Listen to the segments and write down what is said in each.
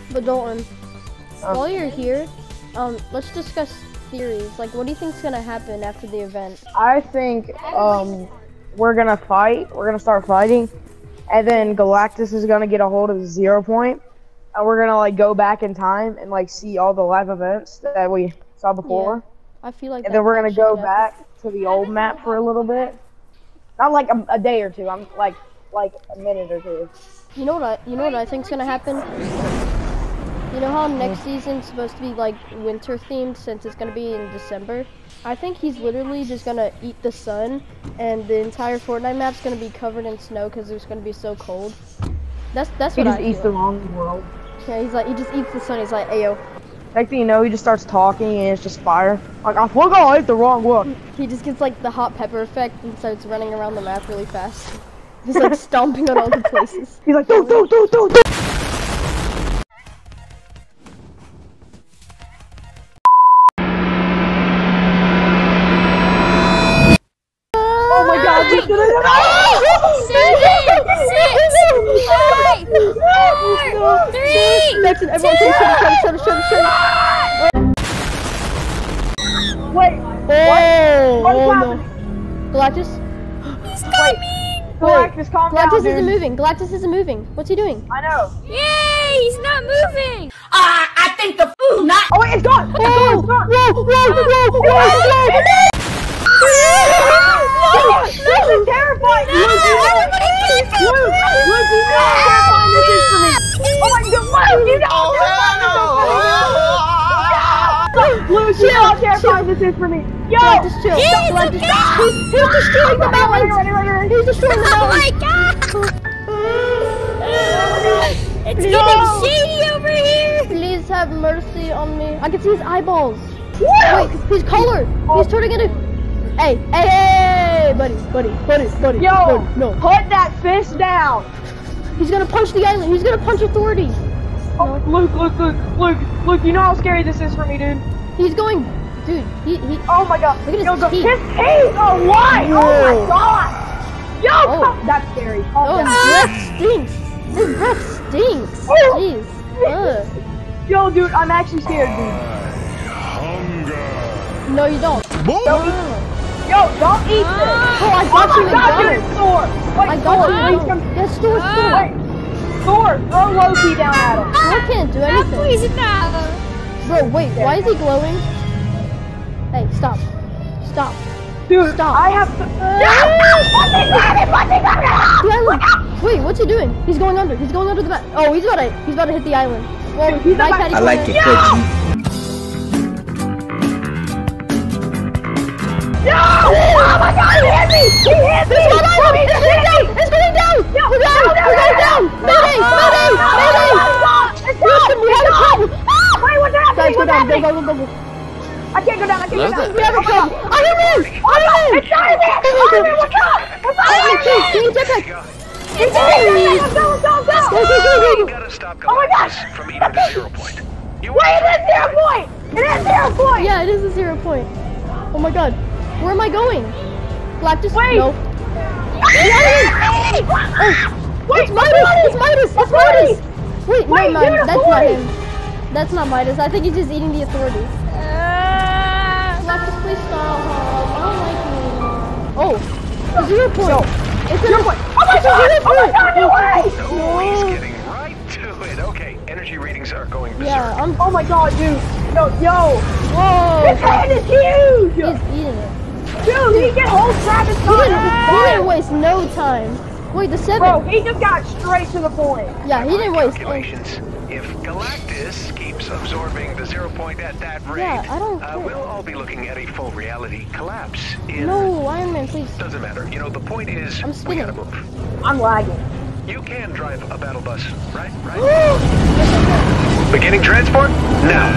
But Dalton, while you're here, let's discuss theories. Like, what do you think's gonna happen after the event? I think we're gonna fight. We're gonna start fighting, and then Galactus is gonna get a hold of the 0 point, and we're gonna like go back in time and like see all the live events that we saw before. Yeah, I feel like. And then we're gonna go back to the old map for a little bit. Not like a day or two. I'm like a minute or two. You know what I think's gonna happen? You know how next season's supposed to be like winter themed since it's gonna be in December? I think he's literally just gonna eat the sun, and the entire Fortnite map's gonna be covered in snow because it's gonna be so cold. That's what I feel. He just eats the wrong world. Yeah, he just eats the sun. He's like, ayo. Next thing you know, he just starts talking and it's just fire. Like, I forgot I ate the wrong one. He just gets like the hot pepper effect and starts running around the map really fast. He's like stomping on all the places. He's like, do. Oh my God, we did it! 7, 6, 5, 4, 3. Everyone, shut. Wait. What is happening? Galactus? He's coming! Galactus, calm down, Galactus dude. isn't moving. Galactus isn't moving. What's he doing? I know. Yay! He's not moving! I think the food not. Oh wait, it's gone! It's gone! This is terrifying! Luke, this is for me! Oh my God, Luke, you know Luke, you know how terrifying this is for me! Yo! Galactus, chill. He's destroying the mountains! He's destroying the Oh mountains! my God! It's getting shady over here! Please have mercy on me. I can see his eyeballs. Wait, his collar. He's turning into... Hey, buddy. Yo, no. Put that fist down! He's gonna punch the island. He's gonna punch authorities. Oh, Luke, you know how scary this is for me, dude. He's going... Dude, he... Oh my God. Look at Yo, his his teeth. teeth are white! Whoa. Oh my God! Yo, that's scary. Oh, his breath stinks. His breath stinks. Jeez. Ugh. Yo, dude, I'm actually scared, dude. No, you don't. Yo, don't eat this! Oh, I got you, dude, it's Thor! Wait, I got you. Thor, come... Yes, Thor. Wait, Thor, throw Loki down at him! Thor can't do anything. Poison now! Bro, wait, why is he glowing? Hey, stop. Dude, Stop. I have to... The island. Wait, what's he doing? He's going under. He's going under the map. Oh, he's about to hit the island. Well, Dude, he's nice about- Patty I like corner. it, cookie. No! Oh my God, he hit me! He hit me! It's going down! We're down! Mayday! Listen, we have a problem! Wait, what's happening? Guys, go What's down. happening? Go. I can't go down, I can't go down. We have a problem. Iron Man! It's Iron Man! What's up? What's up? Give me jetpack! It's Iron Man! Go! You gotta stop Galactus from eating the 0 point. You Wait, it is 0 point! It is 0 point! Yeah, it is a 0 point. Oh my God. Where am I going? Galactus? Wait! No. Wait, It's Midas! Wait, Wait, no, you're that's not authority. him. That's not Midas. I think he's just eating the authority. Galactus, please stop. I don't like you. Oh, 0 point. It's 0 point. Oh my God, no way! Oh, he's getting right to it. Okay, energy readings are going berserk. Yeah, Oh my God, dude. Yo. Whoa. His hand is huge! He's eating it. Dude, he can hold Travis He Scott. didn't waste no time. Wait, the 7. Bro, he just got straight to the point. Yeah, he didn't waste. Calculations. If Galactus keeps absorbing the 0 point at that rate, Yeah, I don't care. we'll all be looking at a full reality collapse. No, Iron Man, please. Doesn't matter. You know, the point is, I'm we spinning. gotta move. I'm lagging. You can drive a battle bus, right? Beginning transport now.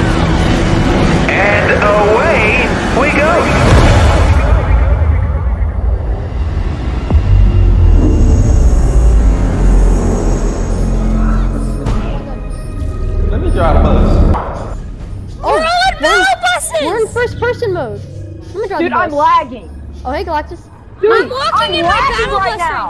And away we go. Let me drive a bus. We're in first person mode. Let me drive Dude, the bus. I'm lagging. Oh, hey, Galactus. Dude, I'm walking in my lagging battle right bus now. right now.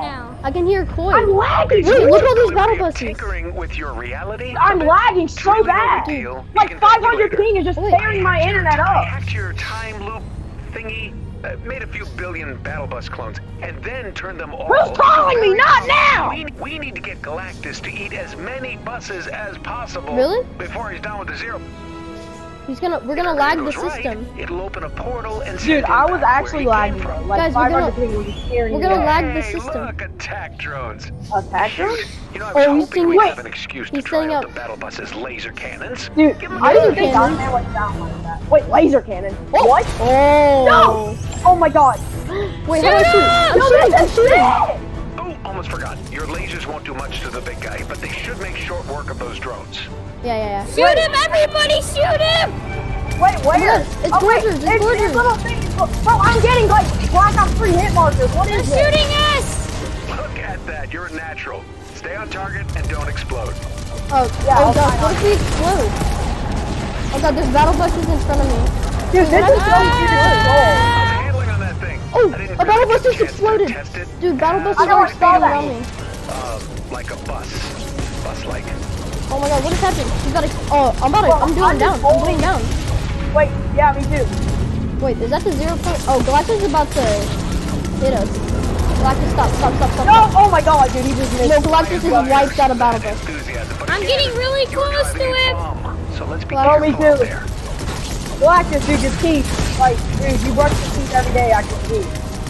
I can hear Koi. I'm lagging. Wait, look at all these If battle you're buses. tinkering with your reality, I'm lagging so really no bad. big deal. You Like can thank me 500 later. ping is just Wait. tearing my internet I up. hacked your time loop thingy, made a few billion battle bus clones, and then turned them all. Who's calling me? Not now! We need to get Galactus to eat as many buses as possible. Really? Before he's done with the zero. We're gonna lag the Goes right, system. It'll open a portal and Dude, send him I was back actually where he lagging came though. from. Like Guys, we're 500 gonna- ping was scaring we're me. gonna up. lag the Hey, system. look, attack drones. Attack drone? You know, I Oh, was he's hoping setting- we'd wait. have an excuse to He's try setting out up- the battle bus's laser cannons. Dude, Give 'em I a didn't think cannon. Iron Man went down like that. Wait, laser cannon. Oh. What? Oh. No! Oh my god. Wait, how do I shoot? I'm No, shooting. I'm this is shooting. it! Oh, almost forgot. Your lasers won't do much to the big guy, but they should make short work of those drones. Yeah. Shoot him, everybody! Shoot him! Wait, where? Look, it's oh, wait, gorgeous, it's gorgeous. little things. Bro, I'm getting like Black Ops 3 hit markers. What They're is this? shooting us! Look at that. You're a natural. Stay on target and don't explode. Oh, Yeah, oh I'll god, find what if we explode? Oh god, there's battle buses in front of me. Dude, this is so easy to control. How's the handling on that thing? Oh, I didn't a battle really bus get a just chance to exploded. test it. Dude, battle buses I know, are I saw exploding that. around me. Like a bus. Bus-like. Oh my god, what is happening? He's about to, oh, I'm doing down. I'm going down. Wait, yeah, me too. Wait, is that the 0 point? Oh, Galactus is about to hit us. Galactus, stop. No, oh my god, dude, he just missed. No, Galactus is wiped out a battle bus. Enthusiasm, but I'm again, getting really you're close to driving a him. bomb, so let's be Oh, me careful out too. there. Galactus, dude, your teeth. Like, dude, you brush your teeth every day, I can see.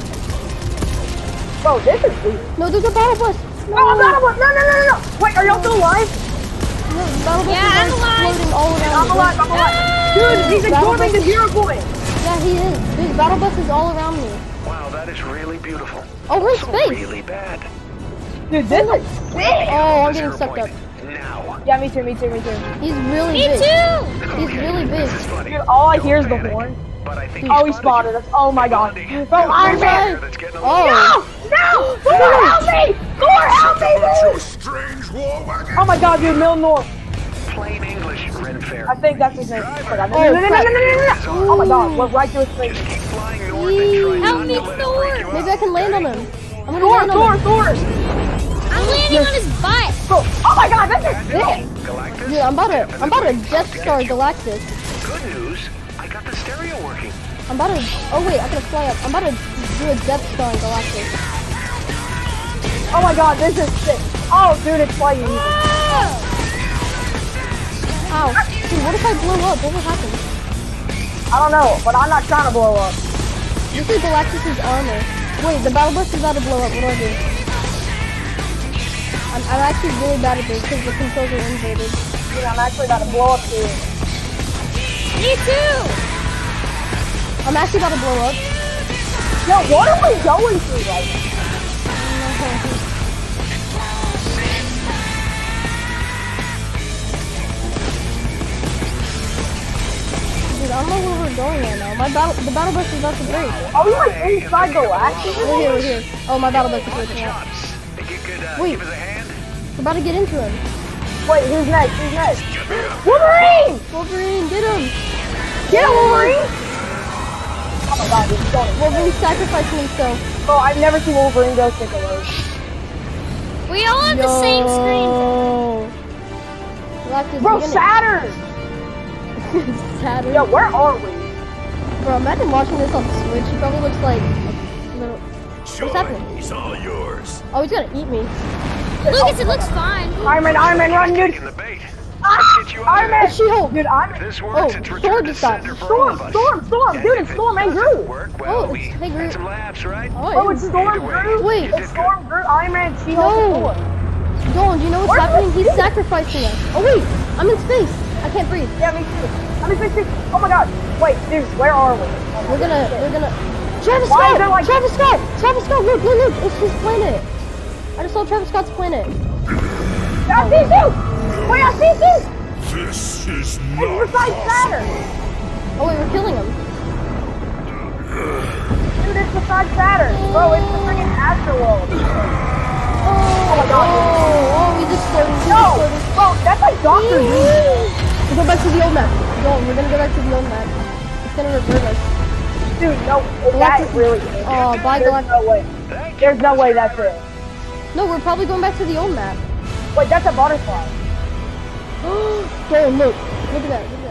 Bro, this is easy. No, there's a battle bus. Oh, no. Wait, are y'all still alive? No, the battle bus Yeah, I'm is alive. exploding all around I'm me. alive, I'm alive. Dude, he's Battle absorbing the bus- 0 point. Yeah, he is. There's battle buses all around me. Wow, that is really beautiful. Oh, we're in So space. really bad. Dude, this is sick. Oh, I'm The getting 0 sucked up. point Now. Yeah, me too. He's really Me big. too! He's really big. This is funny. Dude, all I Don't hear is the panic, horn. But I think Oh, he spotted us. Oh my god. Bro, Iron Man. That's getting a Oh. No! Thor, help me! Thor, help me, dude! Strange war wagon. Oh my god, dude, Mill North. plain English, Renfair. I think that's his name. Driver. No. Oh my god, we're right to his face. Just keep flying north and try Help not me, to let it Thor. break you Maybe up, I can land on okay? him. I'm gonna land on him. Thor! I'm landing on his butt! Bro, oh my god, this is sick! Galactus? Dude, I'm about to Definitely Death out to Star get you. Galactus. Good news, I got the stereo working. I'm about to, oh wait, I gotta fly up. I'm about to do a Death Star on Galactus. Oh my god, this is sick. Oh, dude, it's flying. Ow. Dude, what if I blow up? What will happen? I don't know, but I'm not trying to blow up. This is Galactus's armor. Wait, the battle bus is about to blow up. What do I do? I'm actually really bad at this because the controls are inverted. Dude, I'm actually about to blow up too. Me too! I'm actually about to blow up. Yo, what are we going through right now? Dude, I don't know where we're going right now. The battle bus is about to break. Are we like inside Galactus? We're here. Oh, my battle bus is breaking out. Shots. Think you could Wait. give us a hand? We're about to get into him. Wait, who's next? Wolverine! Wolverine, get him! Get him, Wolverine! Oh my god, he's going. Wolverine's sacrificing himself. Bro, I've never seen Wolverine go sick alone. We all have the same screen. Galactus, Bro, you're gonna- Saturn! Saturn. Yo, where are we? Bro, imagine watching this on Switch. He probably looks like a little... What's happening? He's all yours. Oh, he's gonna eat me. Lucas, it looks fine. Iron Man, run, dude! Taking the bait. Ah, Let's get you out Iron of Man! there. She-Hulk. Dude, Iron If Man. this works, Oh, it's Thor return to just died. sender for all of us. Storm, dude, it's Storm and Doesn't Groot! work, Oh, well, we it's- hey, had Groot. some laughs, right? Oh, it's Storm Either way, Groot? Wait. you did It's good. Storm Groot, Iron Man, She-Hulk, No. and Thor. Dawn, do you know what's Where's happening? the He's ship? sacrificing us. Oh, wait. I'm in space. I can't breathe. Yeah, me too. I mean, oh my god. Wait, dude, where are we? We're gonna... Travis Why is Scott! there like- Travis Scott! Look! It's his planet. I just saw Travis Scott's planet. I see you! Wait, I see you! This is It's not beside Saturn! Oh, wait, we're killing him. Dude, it's beside Saturn! Bro, it's the freaking Astroworld! Oh my god. Oh, he's exploding. He's No! exploding. Bro, that's like Dr. Doom! We'll go back to the old map. Dawn, we're gonna go back to the old map. It's gonna revert us. Dude, no, that Galactus- really Oh, bye, There's Galactus. no way. There's no way that's it. No, we're probably going back to the old map. Wait, that's a butterfly. Oh, look. Look at that.